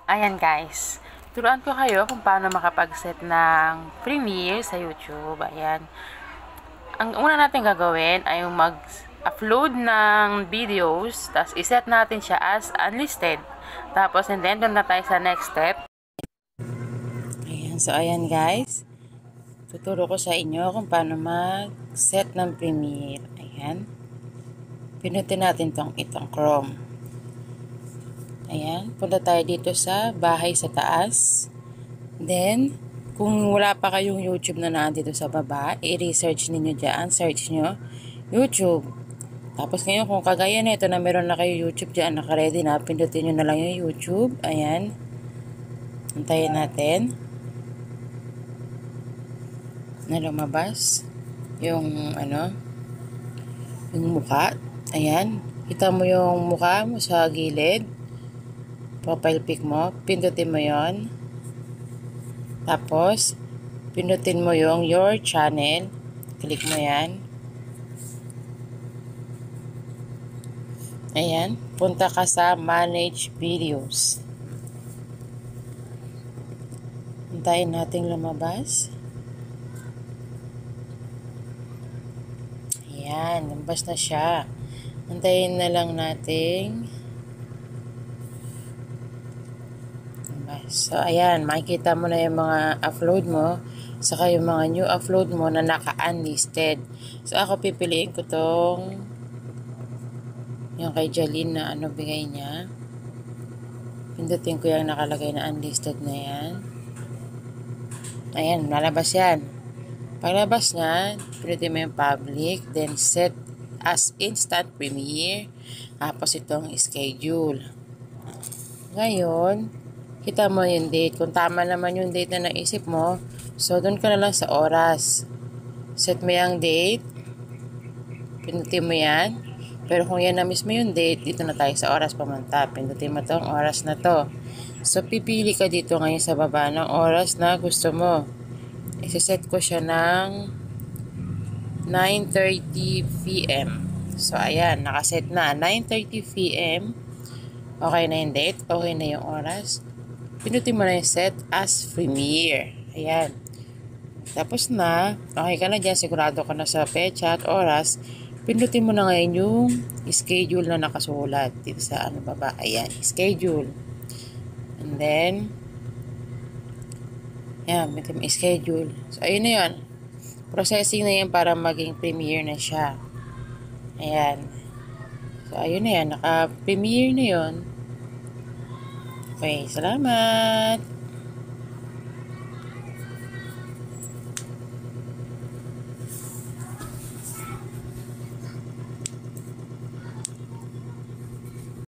Ayan guys, turuan ko kayo kung paano makapag-set ng premiere sa YouTube. Ayan. Ang una natin gagawin ay mag-upload ng videos, tapos iset natin siya as unlisted. Tapos and then doon na tayo sa next step. Ayan, so ayan guys. Tuturo ko sa inyo kung paano mag-set ng premiere. Ayan. Pinutin natin itong Chrome. Ayan, punta tayo dito sa bahay sa taas. Then, kung wala pa kayong YouTube na nandito sa baba, i-research niyo dyan. Search nyo, YouTube. Tapos ngayon, kung kagaya na ito na meron na kayo YouTube dyan, naka-ready na, pindutin nyo na lang yung YouTube. Ayan. Antayin natin na lumabas yung yung mukha. Ayan. Kita mo yung mukha mo sa gilid. Profile pic mo. Pindutin mo yon. Tapos, pindutin mo yung your channel. Click mo yan. Ayan. Punta ka sa manage videos. Hintayin natin lumabas. Ayan. Lumabas na siya. Hintayin na lang natin. So, ayan, makikita mo na yung mga upload mo, saka yung mga new upload mo na naka-unlisted. So, ako pipiliin ko tong yung kay Jaline na bigay niya. Pindutin ko yung nakalagay na unlisted na yan. Ayan, nalabas yan. Paglabas niya, pindutin mo yung public, then set as instant premiere, tapos itong schedule. Ngayon, kita mo yung date. Kung tama naman yung date na naisip mo, so doon ka na lang sa oras. Set mo yung date. Pindutin mo yan. Pero kung yan na mismo yung date, dito na tayo sa oras pamunta. Pindutin mo tong oras na to. So, pipili ka dito ngayon sa baba ng oras na gusto mo. Isa-set ko siya ng 9:30 p.m. So, ayan. Nakaset na. 9:30 p.m. Okay na yung date. Okay na yung oras. Pinutin mo na yung set as premiere. Ayan. Tapos na, okay ka na dyan, sigurado ka na sa pecha at oras, pinutin mo na ngayon yung schedule na nakasulat dito sa baba. Ayan, schedule. And then, ayan, pinutin mo schedule. So, ayun na yun. Processing na yan para maging premiere na siya. Ayan. So, ayun na yan. Naka-premiere na yun. Okay, salamat!